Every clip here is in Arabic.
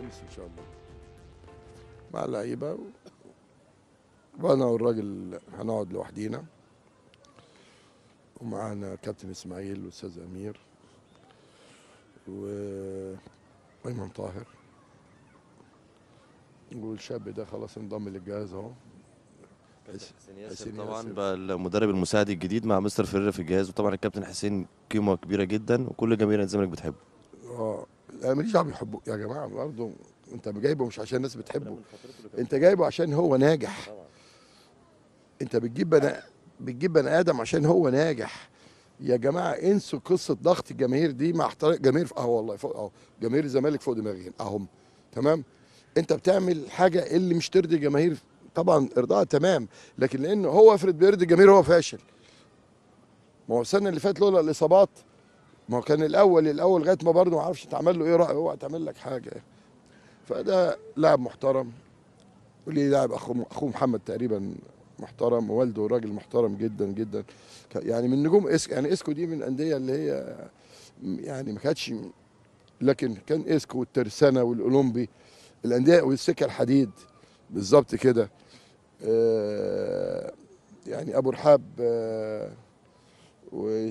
الخميس ان شاء الله مع اللعيبه، وانا والراجل هنقعد لوحدينا، ومعانا كابتن اسماعيل واستاذ امير وايمن طاهر، والشاب ده خلاص انضم للجهاز اهو. حسين ياسر حسين طبعا ياسر. بقى المدرب المساعد الجديد مع مستر فيريرا في الجهاز، وطبعا الكابتن حسين قيمه كبيره جدا وكل جماهير الزمالك بتحبه. اه لا ماليش دعوه بيحبوه يا جماعه برضه. انت جايبه مش عشان الناس لا، بتحبه، من فترته اللي كان انت فيها. جايبه عشان هو ناجح. طبعا. انت بتجيب بني ادم عشان هو ناجح. يا جماعه انسوا قصه ضغط الجماهير دي، مع احترام جماهير اهو والله فوق اهو، جماهير الزمالك فوق دماغين اهم. تمام. انت بتعمل حاجه اللي مش ترضي الجماهير، طبعا ارضاء تمام، لكن لانه هو افرض بيرضي الجماهير هو فاشل. ما هو السنه اللي فاتت لولا الاصابات، ما هو كان الاول لغايه ما برضه ما اعرفش اتعمل له ايه راي، هو هتعمل لك حاجه. فده لاعب محترم، وليه لاعب اخوه محمد تقريبا محترم، ووالده راجل محترم جدا جدا. يعني من نجوم اسكو، يعني اسكو دي من الانديه اللي هي يعني ما كانتش، لكن كان اسكو والترسانه والاولمبي، الانديه والسكه الحديد بالظبط كده. يعني ابو رحاب و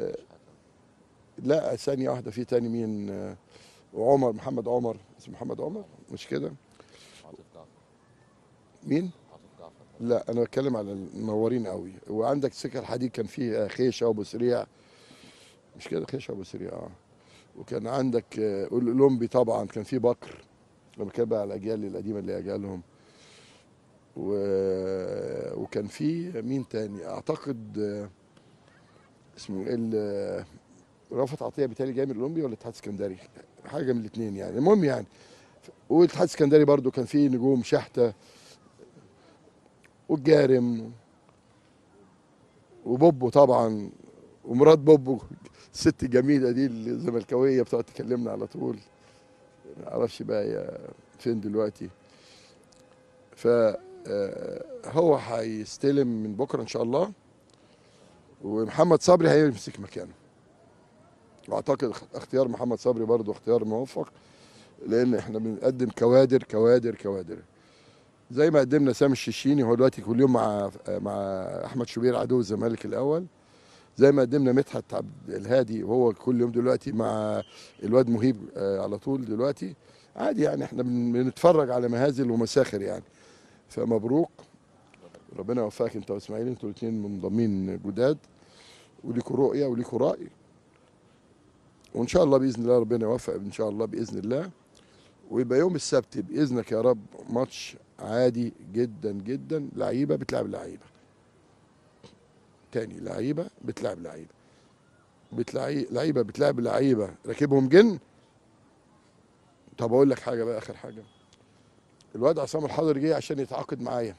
لا ثانيه واحده، في تاني مين وعمر محمد عمر، اسمه محمد عمر مش كده؟ عاطف جعفر. مين؟ عاطف جعفر طبعا. لا انا بتكلم على المنورين قوي. وعندك سكه الحديد كان فيه خيشه وابو سريع، مش كده؟ خيشه وابو سريع اه. وكان عندك الاولمبي طبعا كان فيه بكر، لما كان بقى على الاجيال القديمه اللي اجيالهم. و... وكان فيه مين تاني اعتقد اسمه ايه رافت عطيه بيتهيألي جاي من الاولمبي ولا الاتحاد السكندري، حاجه من الاثنين يعني. المهم يعني، والاتحاد السكندري برضو كان فيه نجوم شحته والجارم وبوبو طبعا، ومرات بوبو الست الجميله دي الزملكاويه بتقعد تكلمنا على طول، ما اعرفش بقى هي فين دلوقتي. ف هو هيستلم من بكره ان شاء الله، ومحمد صبري هيمسك مكانه. واعتقد اختيار محمد صبري برضه اختيار موفق، لان احنا بنقدم كوادر كوادر كوادر. زي ما قدمنا سامي الششيني، هو دلوقتي كل يوم مع احمد شوبير عدو الزمالك الاول. زي ما قدمنا مدحت عبد الهادي وهو كل يوم دلوقتي مع الواد مهيب على طول دلوقتي. عادي يعني، احنا بنتفرج على مهازل ومساخر يعني. فمبروك، ربنا يوفقك انت واسماعيل، انتوا الاثنين منضمين جداد وليكوا رؤيه وليكوا راي. وان شاء الله باذن الله ربنا يوفق ان شاء الله باذن الله. ويبقى يوم السبت باذنك يا رب ماتش عادي جدا جدا، لعيبه بتلعب لعيبه تاني، لعيبه بتلعب لعيبه لعيبه بتلعب لعيبه راكبهم جن. طب اقول لك حاجه بقى، اخر حاجه، الواد عصام الحضري جه عشان يتعاقد معايا،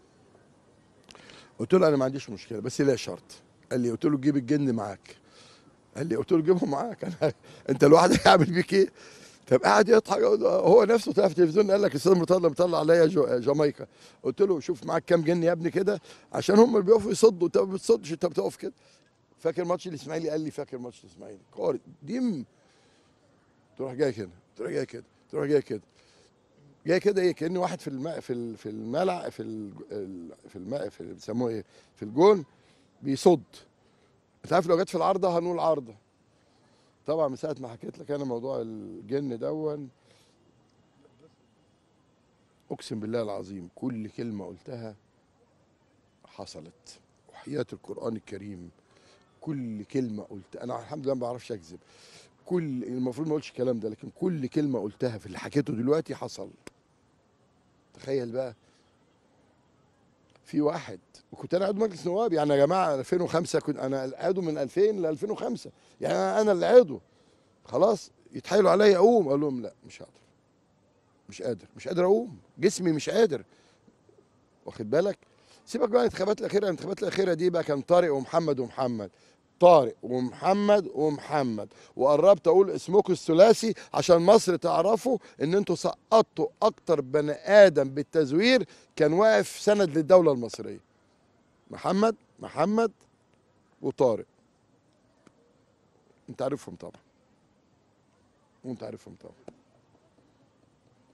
قلت له انا ما عنديش مشكله بس ليا شرط. قال لي، قلت له جيب الجن معاك. قال لي، قلت له جيبهم معاك انا انت لوحدك هعمل بيك ايه؟ طب قاعد يضحك هو نفسه، طلع في التلفزيون قال لك الاستاذ مرتضى مطلع عليا جامايكا. قلت له شوف معاك كام جن يا ابني كده، عشان هم اللي بيقفوا يصدوا، انت ما بتصدش، انت بتقف كده. فاكر ماتش الاسماعيلي؟ قال لي فاكر ماتش الاسماعيلي كوري دي تروح جاي كده، تروح جاي كده، تروح جاي كده، جاي كده ايه، كأن واحد في الماء في الملع في الماء في بيسموه ايه، في الجون بيصد. انت عارف لو جت في العارضه هنقول عارضه. طبعا من ساعه ما حكيت لك انا موضوع الجن دون، اقسم بالله العظيم كل كلمه قلتها حصلت، وحياه القران الكريم كل كلمه قلت انا الحمد لله ما بعرفش اكذب. كل المفروض ما اقولش الكلام ده، لكن كل كلمه قلتها في اللي حكيته دلوقتي حصل. تخيل بقى، في واحد، وكنت انا عضو مجلس نواب يعني يا جماعه 2005، كنت انا عضو من 2000 ل 2005، يعني انا اللي عضو. خلاص يتحايلوا عليا اقوم، اقول لهم لا مش هقدر، مش قادر اقوم، جسمي مش قادر. واخد بالك؟ سيبك بقى الانتخابات الاخيره، الانتخابات الاخيره دي بقى كان طارق ومحمد، طارق ومحمد، وقربت اقول اسمكم الثلاثي عشان مصر تعرفوا ان انتوا سقطتوا اكتر بني ادم بالتزوير كان واقف سند للدوله المصريه. محمد وطارق، انت عارفهم طبعا، وانت عارفهم طبعا.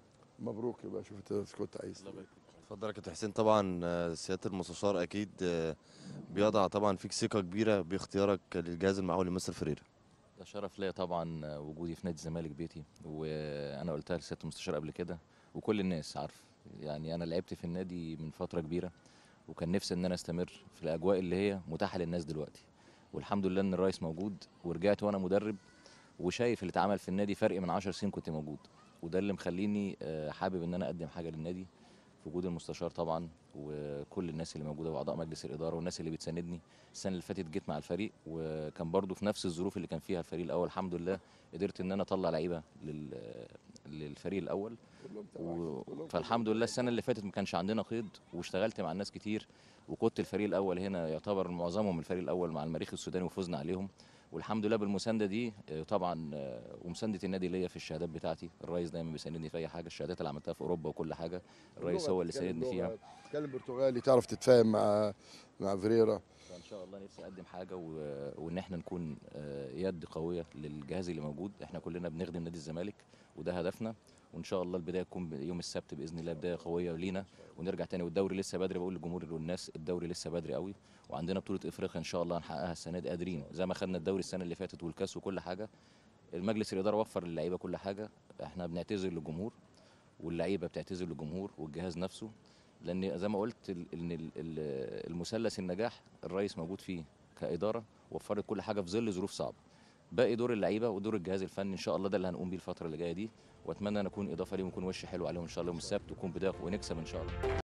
مبروك يبقى، شوف انت كنت عايز تقول. اتفضل يا كابتن حسين. طبعا سياده المستشار اكيد بيضع طبعا فيك ثقه كبيره باختيارك للجهاز المعاون لمستر فريرا. ده شرف ليا طبعا وجودي في نادي الزمالك بيتي، وانا قلتها لسياده المستشار قبل كده وكل الناس عارفه. يعني انا لعبت في النادي من فتره كبيره، وكان نفسي ان انا استمر في الاجواء اللي هي متاحه للناس دلوقتي، والحمد لله ان الرئيس موجود ورجعت وانا مدرب، وشايف اللي اتعمل في النادي فرق من 10 سنين كنت موجود. وده اللي مخليني حابب ان انا اقدم حاجه للنادي في وجود المستشار طبعا، وكل الناس اللي موجوده واعضاء مجلس الاداره والناس اللي بتساندني. السنه اللي فاتت جيت مع الفريق وكان برضو في نفس الظروف اللي كان فيها الفريق الاول، الحمد لله قدرت ان انا اطلع لعيبه للفريق الاول. فالحمد لله السنه اللي فاتت ما كانش عندنا قيد، واشتغلت مع ناس كتير، وكنت الفريق الاول هنا يعتبر معظمهم الفريق الاول مع المريخ السوداني وفزنا عليهم. والحمد لله بالمسانده دي طبعا، ومسانده النادي ليا في الشهادات بتاعتي. الرئيس دايما بيساندني في اي حاجه، الشهادات اللي عملتها في اوروبا وكل حاجه الرئيس هو اللي ساندني فيها. تتكلم برتغالي، تعرف تتفاهم مع فريرا. فان شاء الله نفسي اقدم حاجه وان احنا نكون يد قويه للجهاز اللي موجود. احنا كلنا بنخدم نادي الزمالك وده هدفنا، وان شاء الله البدايه تكون يوم السبت باذن الله، بدايه قويه لينا ونرجع تاني. والدوري لسه بدري، بقول للجمهور والناس الدوري لسه بدري قوي، وعندنا بطوله افريقيا ان شاء الله هنحققها السنه دي، قادرين زي ما خدنا الدوري السنه اللي فاتت والكاس وكل حاجه. المجلس الاداره وفر للعيبه كل حاجه، احنا بنعتذر للجمهور واللعيبه بتعتذر للجمهور والجهاز نفسه، لان زي ما قلت ان المثلث النجاح الرئيس موجود فيه كاداره، وفرت كل حاجه في ظل ظروف صعبه. باقي دور اللعيبه ودور الجهاز الفني ان شاء الله ده اللي هنقوم بيه الفتره اللي جايه دي، واتمنى ان اكون اضافه ليهم، يكون وش حلو عليهم ان شاء الله يوم السبت، ويكون بدايه ونكسب ان شاء الله.